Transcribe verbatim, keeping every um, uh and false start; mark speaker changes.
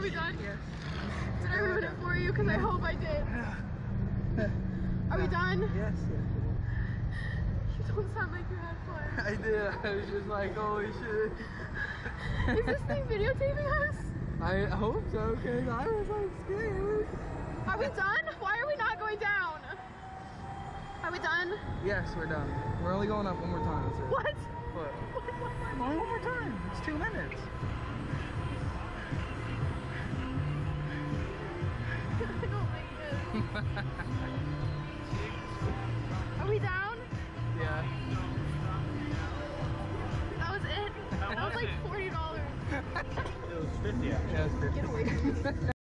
Speaker 1: we done?
Speaker 2: Yes.
Speaker 1: Did I ruin it for you? Because I hope I did. Are we done?
Speaker 2: Yes, yes.
Speaker 1: You don't sound like you had fun.
Speaker 2: I did. I was just like, holy shit.
Speaker 1: Is this thing videotaping us?
Speaker 2: I hope so, because I was like scared.
Speaker 1: Are we done? Why are we not going down? Are we done?
Speaker 2: Yes, we're done. We're only going up one more time. That's it.
Speaker 1: What?
Speaker 2: What?
Speaker 1: What?
Speaker 2: Only one more time. It's two minutes.
Speaker 1: I don't like this. Are we down?
Speaker 2: Yeah.
Speaker 1: That was it? That was like forty dollars.
Speaker 3: It was fifty actually.
Speaker 2: Yeah, it's fifty.
Speaker 1: Get away from me.